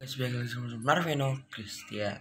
Sebagai Marvino Christian.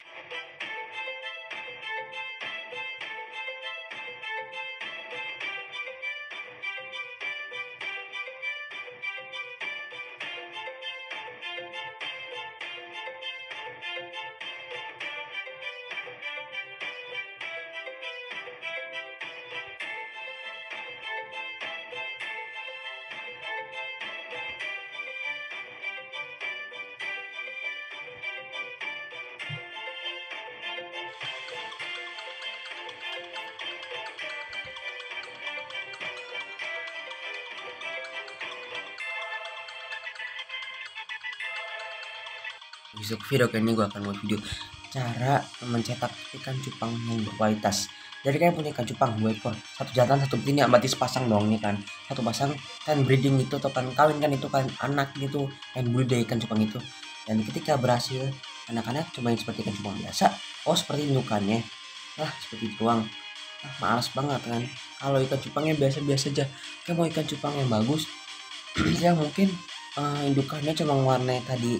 Besok video kali ini gue akan buat video cara mencetak ikan cupang yang berkualitas. Jadi kalian punya ikan cupang 2 ekor, satu jantan satu betina, berarti sepasang dong nih kan. Satu pasang kan breeding itu atau kan kawin kan itu kan anak gitu kan bulu dari ikan cupang itu. Dan ketika berhasil anak-anak cobain seperti ikan cupang biasa, oh seperti indukannya, seperti itu doang. Males banget kan. Kalau ikan cupangnya biasa-biasa aja, kayak mau ikan cupang yang bagus, ya mungkin indukannya cuma warnanya tadi.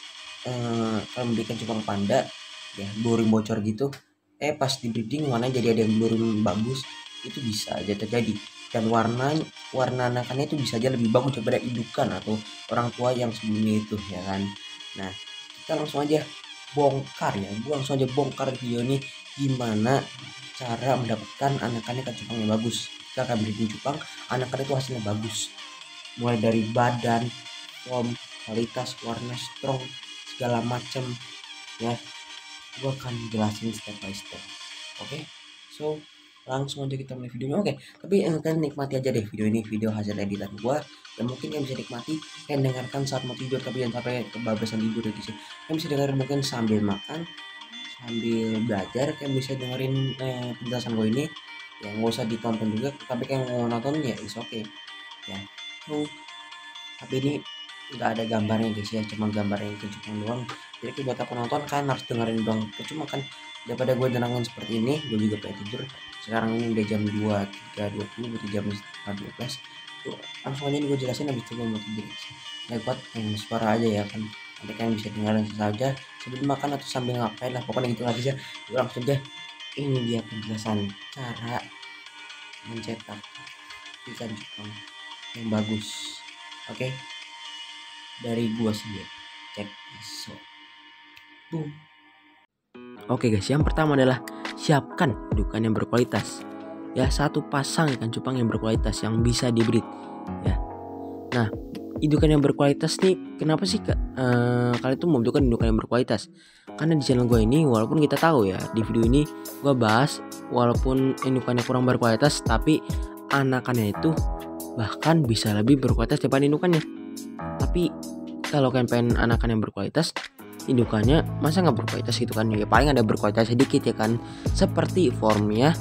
Kalau memberikan cupang panda ya bluring bocor gitu, pas di breeding warna jadi ada yang bluring bagus, itu bisa aja terjadi. Dan warna anakannya itu bisa aja lebih bagus daripada indukan atau orang tua yang sebelumnya itu ya kan. Nah kita langsung aja bongkar ya, gua langsung aja bongkar video ini gimana cara mendapatkan anakannya ikan cupang yang bagus. Kita akan breeding cupang anakannya itu hasilnya bagus, mulai dari badan, form, kualitas, warna, strong, segala macam ya, gue akan jelasin step by step. Oke, so langsung aja kita mulai videonya. Oke, tapi kalian nikmati aja deh video ini, video hasil editan gue yang mungkin kalian bisa nikmati, kalian dengarkan saat mau tidur, tapi jangan sampai kebablasan tidur ya guys. Kalian bisa dengerin mungkin sambil makan, sambil belajar, kalian bisa dengerin penjelasan gue ini ya, nggak usah ditonton juga, tapi kalian mau nonton ya is oke ya. So tapi ini nggak ada gambarnya guys ya, cuma gambarnya yang cupang doang. Jadi buat aku nonton kan harus dengerin doang, cuma kan daripada gue dengerin seperti ini, gue juga pengen tidur. Sekarang ini udah jam 23.20, berarti jam 12. Tuh, langsung aja nih gue jelasin, habis itu gue mau tidur. Lewat yang suara aja ya kan, nanti kalian bisa dengerin saja sebelum makan atau sambil ngapain lah, pokoknya gitu aja. Langsung aja, ini dia penjelasan cara mencetak ikan cupang yang bagus. Oke, dari gua sendiri, cek iso. Boom. Oke guys, yang pertama adalah siapkan indukan yang berkualitas. Ya, satu pasang ikan cupang yang berkualitas yang bisa dibreed. Ya. Nah, indukan yang berkualitas nih, kenapa sih kalian tuh membutuhkan indukan yang berkualitas? Karena di channel gue ini, walaupun kita tahu ya, di video ini gue bahas walaupun indukannya kurang berkualitas, tapi anakannya itu bahkan bisa lebih berkualitas daripada indukannya. Tapi kalau kalian pengen anakan yang berkualitas, indukannya masa nggak berkualitas gitu kan? Ya paling ada berkualitas sedikit ya kan, seperti formnya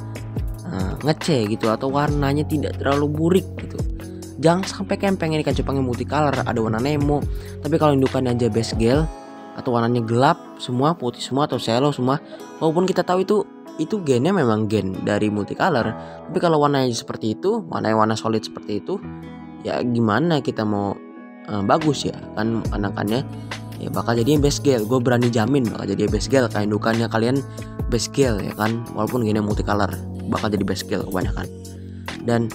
ngece gitu, atau warnanya tidak terlalu burik gitu. Jangan sampai kalian pengen ikan cupang yang multicolor, ada warna Nemo, tapi kalau indukannya aja base gel atau warnanya gelap semua, putih semua atau selo semua, walaupun kita tahu itu gennya memang gen dari multicolor, tapi kalau warnanya seperti itu, warna solid seperti itu, ya gimana kita mau bagus ya kan anakannya, ya bakal jadi base gel. Gue berani jamin bakal jadi base gel, kayak indukannya kalian base gel ya kan, walaupun gennya multicolor bakal jadi base gel kebanyakan. Dan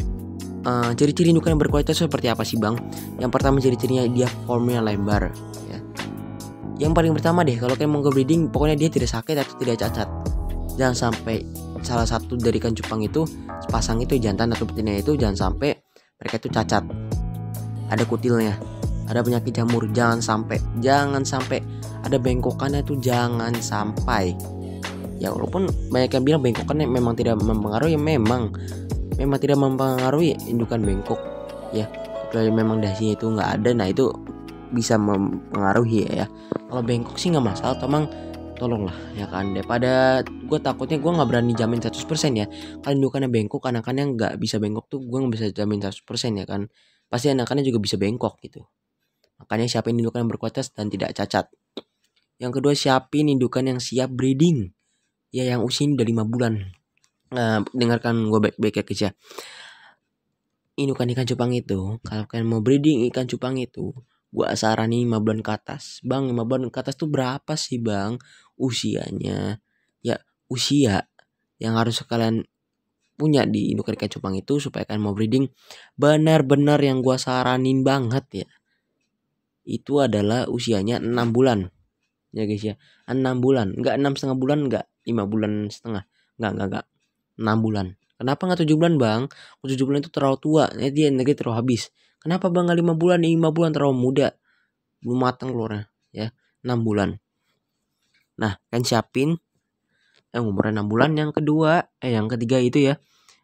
ciri-ciri indukan yang berkualitas seperti apa sih bang? Yang pertama ciri-cirinya dia formnya lebar ya. Yang paling pertama deh, kalau kalian mau breeding, pokoknya dia tidak sakit atau tidak cacat. Jangan sampai salah satu dari ikan cupang itu, sepasang itu jantan atau betina itu, jangan sampai mereka itu cacat, ada kutilnya, ada penyakit jamur, jangan sampai ada bengkokannya itu, jangan sampai. Ya walaupun banyak yang bilang bengkokannya memang tidak mempengaruhi, memang tidak mempengaruhi indukan bengkok ya, kecuali memang dasinya itu nggak ada, nah itu bisa mempengaruhi ya. Kalau bengkok sih nggak masalah, tolonglah ya kan, daripada gue takutnya, gue nggak berani jamin 100% ya. Kalau indukannya bengkok, anakannya nggak bisa bengkok tuh gue nggak bisa jamin 100% ya kan, pasti anakannya juga bisa bengkok gitu. Makanya siapin indukan yang berkualitas dan tidak cacat. Yang kedua, siapin indukan yang siap breeding ya, yang usianya udah 5 bulan. Dengarkan gue baik-baik ya guys ya. Indukan ikan cupang itu, kalau kalian mau breeding ikan cupang itu, gua saranin 5 bulan ke atas. Bang, 5 bulan ke atas tuh berapa sih, Bang, usianya? Ya, usia yang harus kalian punya di indukan ikan cupang itu supaya kalian mau breeding benar-benar yang gua saranin banget ya. Itu adalah usianya 6 bulan. Ya guys ya. 6 bulan, enggak 6,5 bulan, enggak 5 bulan setengah. Enggak. 6 bulan. Kenapa enggak 7 bulan, Bang? 7 bulan itu terlalu tua. Dia energi terlalu habis. Kenapa Bang enggak 5 bulan? 5 bulan terlalu muda. Belum matang telurnya, ya. 6 bulan. Nah, kan siapin umurnya 6 bulan yang kedua, yang ketiga itu ya.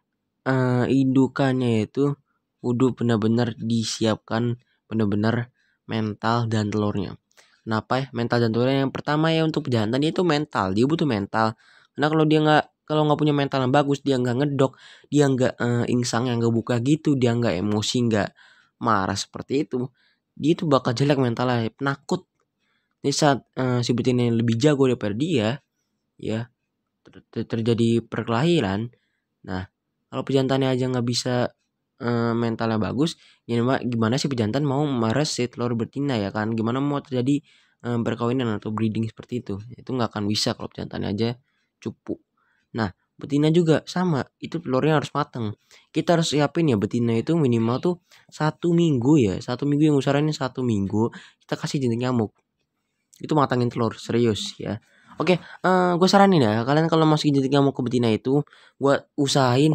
Indukannya itu kudu benar-benar disiapkan benar-benar mental dan telurnya. Kenapa ya mental dan telurnya? Yang pertama ya untuk pejantan itu mental, dia butuh mental. Karena kalau nggak punya mental yang bagus, dia nggak ngedok, dia nggak insang yang nggak buka gitu, dia nggak emosi, nggak marah seperti itu, dia itu bakal jelek mentalnya, penakut. Jadi saat si betina yang lebih jago daripada dia, ya terjadi perkelahian. Nah, kalau pejantannya aja nggak bisa mentalnya bagus, gimana sih pejantan mau meres si telur betina ya kan? Gimana mau terjadi perkawinan atau breeding seperti itu? Itu nggak akan bisa kalau pejantannya aja cupu. Nah, betina juga sama, itu telurnya harus matang. Kita harus siapin ya betina itu minimal tuh 1 minggu ya, 1 minggu yang usahanya 1 minggu kita kasih jentik nyamuk. Itu matangin telur serius ya. Oke, gue saranin ya, kalian kalau masukin jentik nyamuk ke betina itu, gue usahain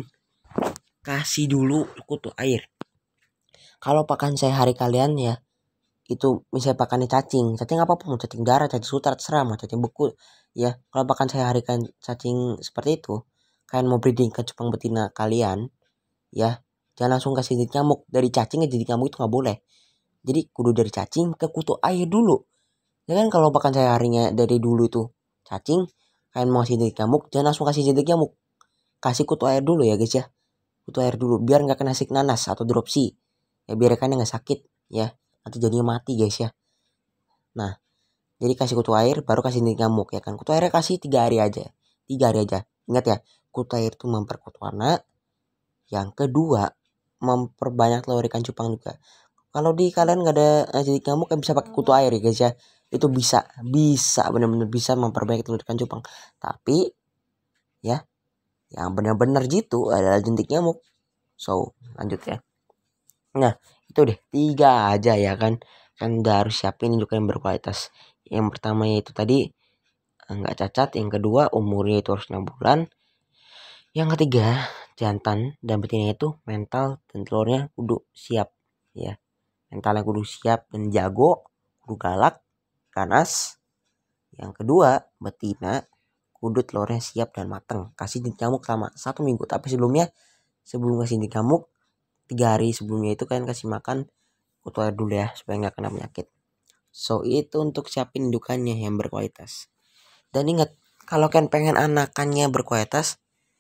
kasih dulu kutu air. Kalau pakan sehari kalian ya, itu misalnya pakannya cacing apapun, mau cacing darah, cacing sutra, terserah, mau cacing beku ya. Kalau pakan sehari kan cacing seperti itu, kalian mau breeding ke cupang betina kalian ya, jangan langsung kasih jentik nyamuk. Dari cacing ke jentik nyamuk itu nggak boleh. Jadi kudu dari cacing ke kutu air dulu. Ya kan kalau pakan seharinya dari dulu itu cacing, kalian mau kasih jentik nyamuk, jangan langsung kasih jentik nyamuk. Kasih kutu air dulu ya guys ya. Kutu air dulu biar nggak kena sik nanas atau dropsy. Ya biar ikannya nggak sakit ya. Nanti jadinya mati guys ya. Nah, jadi kasih kutu air baru kasih jentik nyamuk ya kan. Kutu airnya kasih 3 hari aja. 3 hari aja. Ingat ya, kutu air itu memperkuat warna. Yang kedua, memperbanyak telur ikan cupang juga. Kalau di kalian nggak ada jentik nyamuk, kan bisa pakai kutu air ya guys ya. Itu bisa benar-benar bisa memperbaiki telur ikan cupang. Tapi ya, yang benar-benar jitu adalah jentik nyamuk. So, lanjut ya. Nah, itu deh 3 aja ya kan. Kan udah harus siapin juga yang berkualitas. Yang pertama itu tadi nggak cacat, yang kedua umurnya itu harus 6 bulan. Yang ketiga, jantan dan betina itu mental dan telurnya kudu siap ya. Mentalnya kudu siap dan jago, kudu galak, ganas. Yang kedua, betina kudu telurnya siap dan mateng. Kasih jentik nyamuk selama 1 minggu. Tapi sebelum kasih jentik nyamuk, 3 hari sebelumnya itu kalian kasih makan kutu air dulu ya, supaya nggak kena penyakit. So, itu untuk siapin indukannya yang berkualitas. Dan ingat, kalau kalian pengen anakannya berkualitas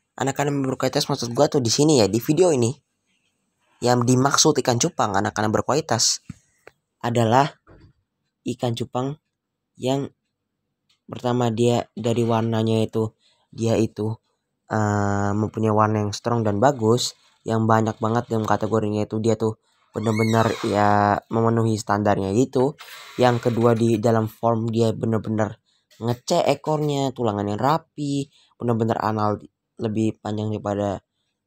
maksud gua tuh di sini ya, di video ini, yang dimaksud ikan cupang anakan berkualitas adalah ikan cupang yang pertama dia dari warnanya itu, dia itu mempunyai warna yang strong dan bagus, yang banyak banget dalam kategorinya itu, dia tuh benar-benar ya memenuhi standarnya itu. Yang kedua, di dalam form dia benar-benar ngecek ekornya, tulangannya rapi, benar-benar anal lebih panjang daripada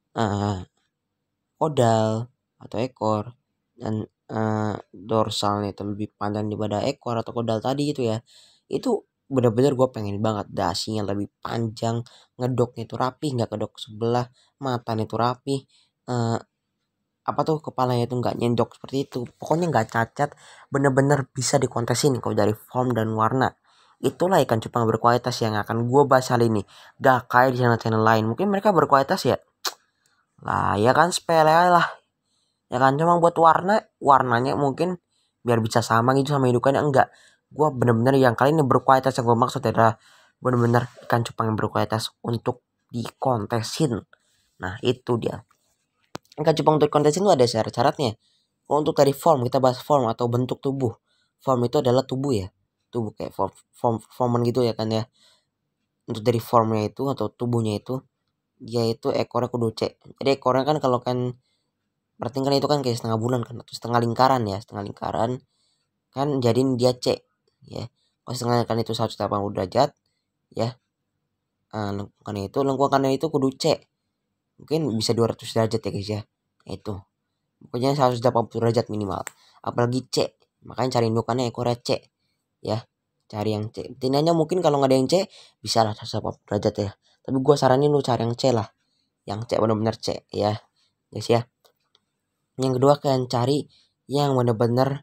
kodal atau ekor, dan dorsalnya itu lebih panjang daripada ekor atau kodal tadi itu ya. Itu bener-bener gue pengen banget dasinya lebih panjang, ngedoknya itu rapi, nggak kedok sebelah, matanya itu rapi, kepalanya itu nggak nyendok seperti itu, pokoknya nggak cacat, bener-bener bisa dikontesin kalau dari form dan warna. Itulah ikan cupang berkualitas yang akan gue bahas kali ini. Gak kayak di channel-channel lain, mungkin mereka berkualitas ya lah ya kan, sepele lah ya kan, cuma buat warnanya mungkin biar bisa sama gitu sama indukannya. Enggak, gue bener-bener yang kali ini berkualitas, yang gue maksud adalah bener-bener ikan cupang yang berkualitas untuk dikontesin. Nah itu dia, ikan cupang untuk dikontesin itu ada syarat-syaratnya. Untuk dari form, kita bahas form atau bentuk tubuh. Form itu adalah tubuh ya, tubuh kayak forman gitu ya kan ya. Untuk dari formnya itu atau tubuhnya itu, dia itu ekornya kudu C. Jadi ekornya kan kalau kan berarti kan itu kan kayak setengah bulan kan, atau setengah lingkaran ya, setengah lingkaran. kan jadiin dia C ya. Kalau setengahkan itu 180 derajat ya, lengkungannya itu kudu C, mungkin bisa 200 derajat ya guys ya. Itu pokoknya 180 derajat minimal, apalagi C, makanya cari indukannya ekornya C ya, cari yang C. Betinanya mungkin kalau nggak ada yang C bisa lah 180 derajat ya, tapi gue saranin lu cari yang C lah, yang C bener-bener C ya guys ya. Yang kedua kalian cari yang bener-bener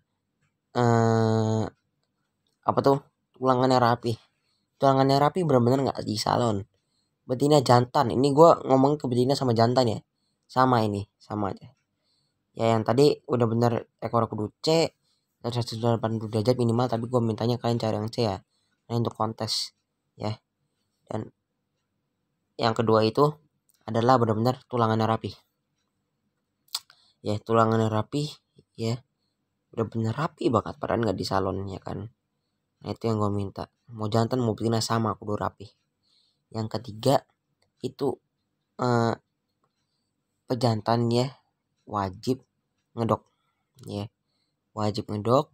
apa tuh, tulangannya rapi. Tulangannya rapi bener-bener nggak di salon. Betina jantan, ini gue ngomong ke betina sama jantan ya, sama ini sama aja ya. Yang tadi udah bener ekor kudu C dan 180 derajat minimal, tapi gue mintanya kalian cari yang C ya, nah, untuk kontes ya. Dan yang kedua itu adalah benar-benar tulangannya rapi ya, tulangannya rapi ya, udah bener rapi banget, padahal nggak di salon ya kan. Nah itu yang gue minta, mau jantan mau betina sama kudu rapi. Yang ketiga itu pejantannya wajib ngedok ya, wajib ngedok.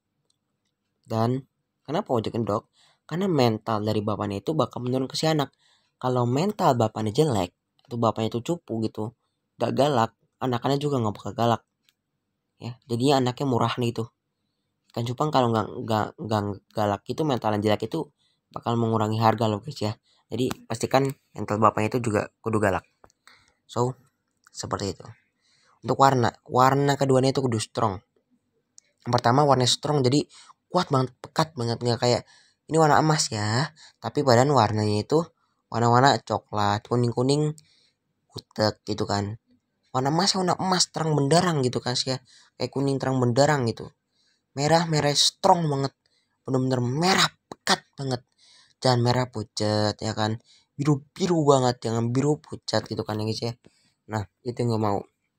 Dan kenapa wajib ngedok? Karena mental dari bapaknya itu bakal menurun ke si anak. Kalau mental bapaknya jelek atau bapaknya itu cupu gitu, gak galak, anak-anaknya juga nggak bakal galak ya, jadinya anaknya murah nih itu. Ikan cupang kalau nggak galak itu, mentalan jelek itu bakal mengurangi harga loh guys ya. Jadi pastikan mental bapaknya itu juga kudu galak. So seperti itu. Untuk warna keduanya itu kudu strong. Yang pertama warna strong, jadi kuat banget, pekat banget, nggak kayak ini warna emas ya, tapi badan warnanya itu warna-warna coklat, kuning-kuning, kutek gitu kan. Warna emas ya, warna emas terang benderang gitu kan sih ya, kayak kuning terang benderang gitu. Merah strong banget, bener-bener merah pekat banget. Jangan merah pucat ya kan, biru-biru banget, jangan biru pucat gitu kan ya guys ya. Nah itu yang gue mau.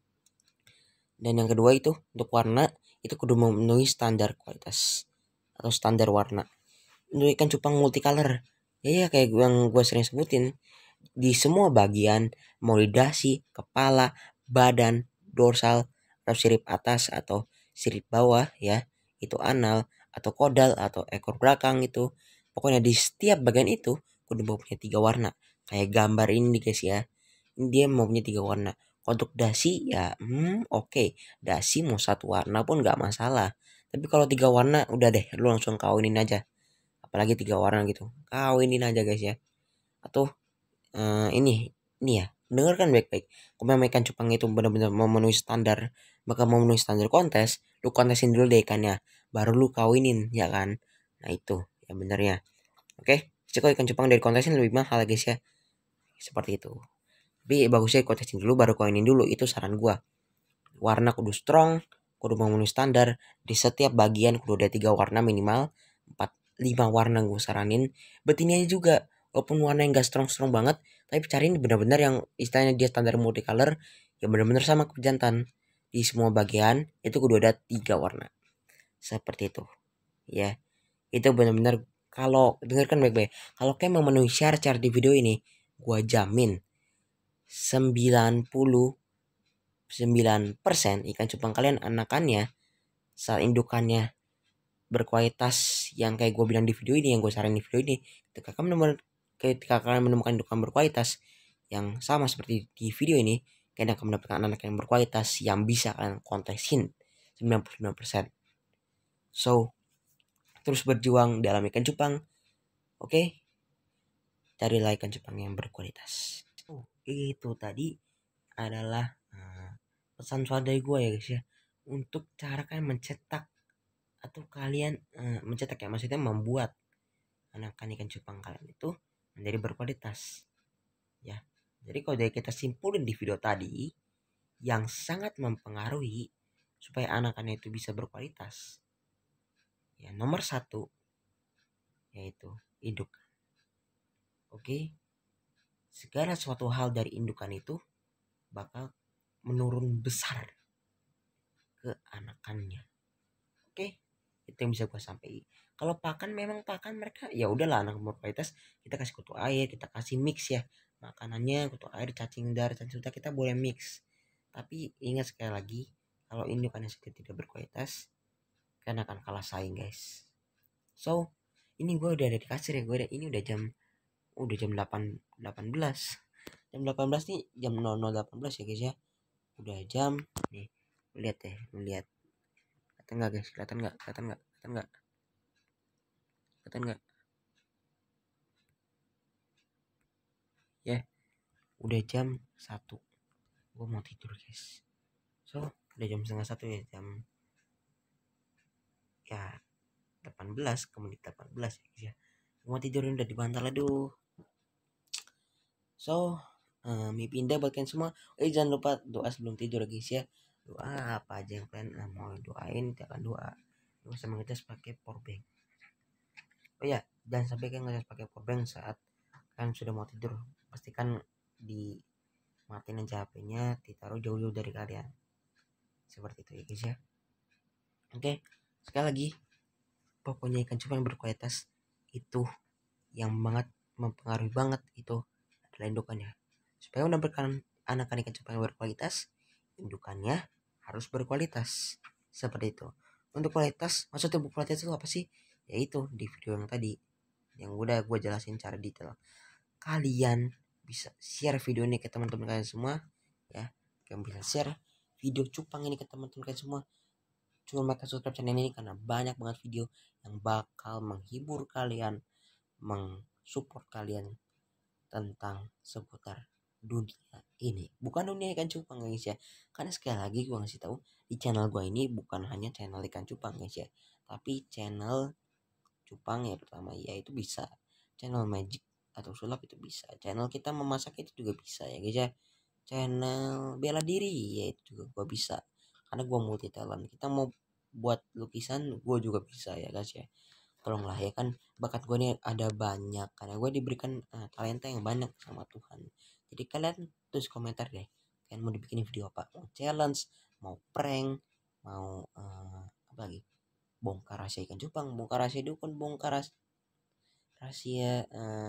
Dan yang kedua itu untuk warna itu kudu memenuhi standar kualitas atau standar warna. Untuk ikan cupang multicolor ya, kayak yang gue sering sebutin, di semua bagian, mau di dasi, kepala, badan, dorsal, atau sirip atas atau sirip bawah ya, itu anal atau kodal atau ekor belakang, itu pokoknya di setiap bagian itu kudu mau punya 3 warna, kayak gambar ini guys ya. Ini dia mau punya 3 warna. Untuk dasi ya oke. Dasi mau 1 warna pun nggak masalah, tapi kalau 3 warna udah deh, lu langsung kawinin aja. Apalagi 3 warna gitu, kawinin aja guys ya. Atau ini ya, dengarkan baik-baik. Kalau memang ikan cupang itu benar-benar memenuhi standar, bakal memenuhi standar kontes, lu kontesin dulu deh ikannya, baru lu kawinin ya kan. Nah itu yang benernya. Oke, jadi ikan cupang dari kontesin lebih mahal guys ya, seperti itu. Tapi bagusnya kontesin dulu baru kawinin dulu, itu saran gua. Warna kudu strong, kudu memenuhi standar, di setiap bagian kudu ada 3 warna minimal, 4-5 warna gue saranin. Betinanya juga, walaupun warna yang gak strong banget, tapi cariin benar-benar yang istilahnya dia standar multicolor, yang benar-benar sama ke jantan. Di semua bagian itu kudu ada 3 warna, seperti itu ya. Itu benar-benar, kalau dengarkan baik-baik, kalau kalian memenuhi syarat-syarat di video ini, gua jamin 99% ikan cupang kalian anakannya saat indukannya berkualitas, yang kayak gue bilang di video ini, yang gue saranin di video ini. Ketika kalian menemukan indukan berkualitas yang sama seperti di video ini, kalian akan mendapatkan anak yang berkualitas yang bisa kalian kontesin 99%. So terus berjuang dalam ikan cupang, oke? Carilah ikan cupang yang berkualitas. Itu tadi adalah pesan soal dari gue ya guys ya, untuk cara kalian mencetak atau kalian mencetak ya, maksudnya membuat anakan ikan cupang kalian itu menjadi berkualitas ya. Jadi kalau dari kita simpulin di video tadi, yang sangat mempengaruhi supaya anakannya itu bisa berkualitas ya, nomor 1 yaitu induk. Oke, segala suatu hal dari indukan itu bakal menurun besar ke anakannya. Oke, itu yang bisa gue sampaikan. Kalau pakan, memang pakan mereka ya udahlah anak berkualitas, kita kasih kutu air, kita kasih mix ya makanannya, kutu air, cacing dar, cacing suta, kita boleh mix. Tapi ingat sekali lagi, kalau indukannya sudah tidak berkualitas, kan akan kalah saing guys. So ini gue udah ada di kasir ya, ini udah jam 18 jam 18 nih, jam 00.18 ya guys ya. Udah jam nih, lihat deh, lihat kelihatan nggak guys, kelihatan nggak ya. Udah jam 1, gue mau tidur guys. So udah jam setengah 1 ya, jam ya 18 ke menit 18 ya guys ya. Mau tidurin udah di bantal, aduh. So mimpi indah buat kalian semua. Jangan lupa doa sebelum tidur guys ya. Doa apa aja yang kalian mau doain, jangan doa gak usah mengetes pakai powerbank. Oh ya, jangan sampai kalian ngetes pakai powerbank saat kalian sudah mau tidur. Pastikan di matiin aja HP-nya, ditaruh jauh-jauh dari kalian, seperti itu ya guys ya. Oke, sekali lagi, pokoknya ikan cupang yang berkualitas itu yang banget mempengaruhi banget itu adalah indukannya. Supaya mendapatkan anakan ikan cupang yang berkualitas, indukannya harus berkualitas, seperti itu. Untuk kualitas, maksudnya berkualitas itu apa sih? Yaitu di video yang tadi yang udah gue jelasin cara detail. Kalian bisa share video ini ke teman-teman kalian semua ya. Kalian bisa share video cupang ini ke teman-teman kalian semua. Cuma mereka subscribe channel ini karena banyak banget video yang bakal menghibur kalian, mensupport kalian tentang seputar dunia ini. Bukan dunia ikan cupang guys ya. Karena sekali lagi gue ngasih tahu, di channel gue ini bukan hanya channel ikan cupang guys ya, tapi channel cupang ya pertama, yaitu bisa channel magic atau sulap itu bisa, channel kita memasak itu juga bisa ya guys ya, channel bela diri ya itu juga gua bisa, karena gua multi talent. Kita mau buat lukisan gua juga bisa ya guys ya. Tolonglah ya kan, bakat gua ini ada banyak karena gua diberikan talenta yang banyak sama Tuhan. Jadi kalian tulis komentar deh, kalian mau dibikin video apa, mau challenge, mau prank, mau apa lagi, bongkar rahasia ikan cupang, bongkar rahasia dukun, bongkar rahasia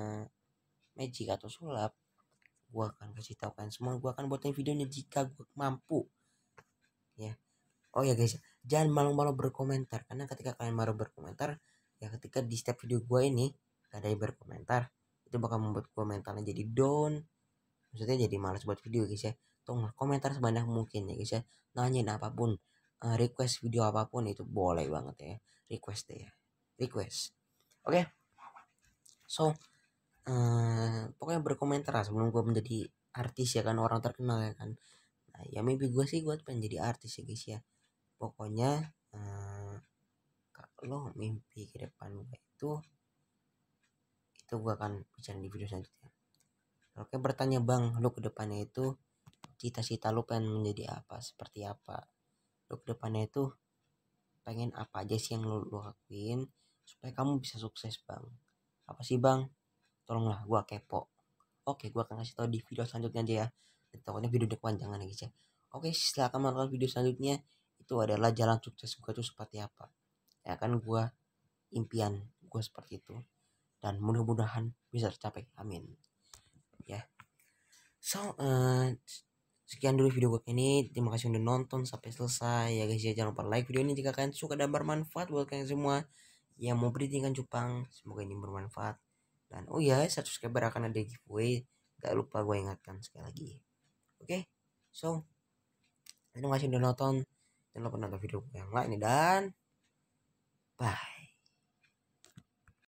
magic atau sulap, gue akan kasih tahu kan semua. Gue akan buatin videonya jika gue mampu ya. Oh ya guys, jangan malu-malu berkomentar, karena ketika kalian malu berkomentar ya, ketika di setiap video gue ini gak ada yang berkomentar, itu bakal membuat gue mentalnya jadi down, maksudnya jadi malas buat video guys ya. Tolong komentar sebanyak mungkin ya guys ya, nanyain apapun, request video apapun itu boleh banget ya, request deh ya, request. Oke. So pokoknya berkomentar lah sebelum gue menjadi artis ya kan, orang terkenal ya kan. Nah ya mimpi gue sih gue pengen jadi artis ya guys ya. Pokoknya kalau mimpi ke depan gue itu gue akan bicara di video selanjutnya. Oke, bertanya bang, lu ke depannya itu cita-cita lu pengen menjadi apa, seperti apa, lu ke depannya itu pengen apa aja sih yang lu lakuin supaya kamu bisa sukses bang, apa sih bang, tolonglah gua kepo. Oke, gua akan kasih tahu di video selanjutnya aja ya. Pokoknya video kepanjangan ya guys ya. Oke, silahkan menonton video selanjutnya. Itu adalah jalan sukses gua tuh seperti apa. Ya kan, gua impian gua seperti itu dan mudah-mudahan bisa tercapai. Amin. Ya. So, sekian dulu video gue ini. Terima kasih udah nonton sampai selesai ya guys ya. Jangan lupa like video ini jika kalian suka dan bermanfaat buat kalian semua yang mau berikan cupang. Semoga ini bermanfaat. Dan oh ya, 1 subscriber akan ada giveaway. Gak lupa gue ingatkan sekali lagi. Oke, so terima kasih udah nonton. Jangan lupa nonton video yang lain dan bye.